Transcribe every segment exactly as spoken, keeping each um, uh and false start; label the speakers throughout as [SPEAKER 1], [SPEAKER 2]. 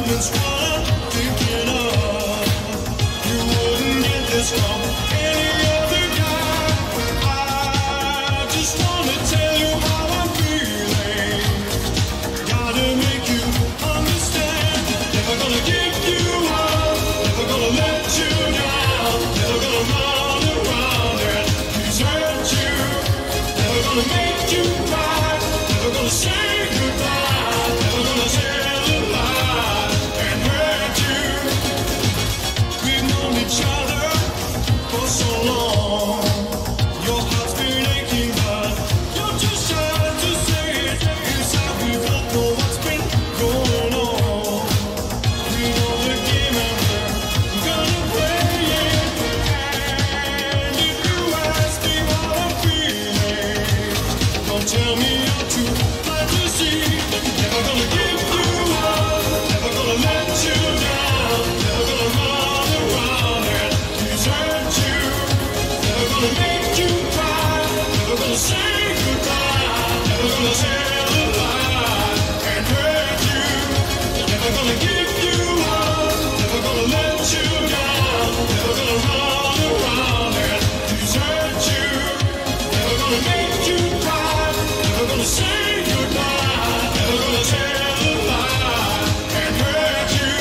[SPEAKER 1] It's what I'm thinking of. You wouldn't get this from any other guy. I just wanna tell you how I'm feeling. Gotta make you understand. Never gonna give you up. Never gonna let you down. Never gonna run around and desert you. Never gonna make you cry. Never gonna say goodbye. Never gonna tell a lie and hurt you. We've known each other for so long. Your heart's been aching, but you're too shy to say it. Inside we both know what's been going on. We know the game and we're gonna play it. And if you ask me how I'm feeling, don't tell me I'm too blind to see. Never gonna give you up. Never gonna let you down. Never gonna run around and desert you. Never gonna make you cry. Never gonna say goodbye. Never gonna tell a lie and hurt you. Never gonna give you up. Never gonna let you down. Never gonna run around and desert you. Never gonna make you cry. Never gonna say goodbye. Never gonna tell a lie and hurt you.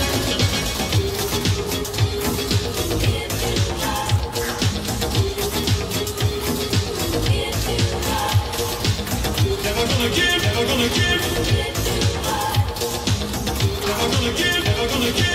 [SPEAKER 1] Never gonna give, never gonna give. Never gonna give, never gonna give.